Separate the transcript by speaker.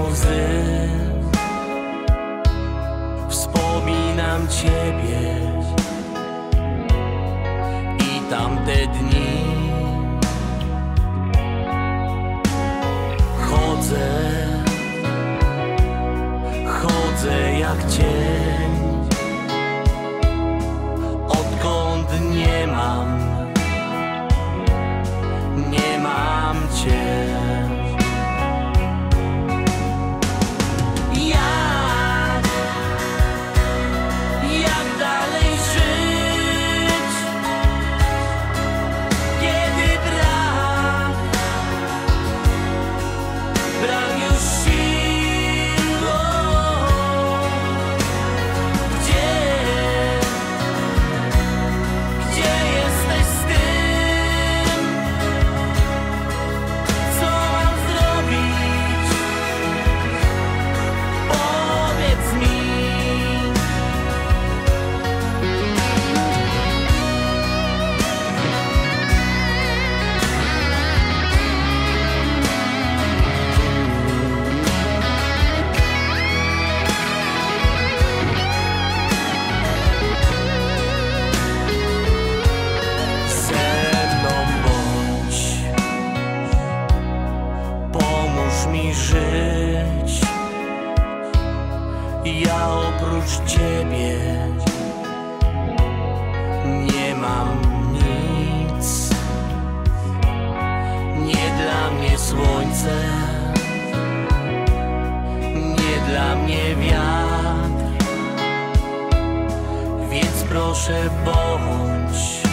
Speaker 1: łzy. Wspominam Ciebie i tamte dni. Chodzę jak cień, odkąd nie mam Cię. Jak dalej żyć, kiedy brak już sił? Gdzie jesteś z tym? Co mam zrobić? Powiedz mi. Mi żyć, ja oprócz Ciebie nie mam nic. Nie dla mnie słońce, nie dla mnie wiatr, więc proszę bądź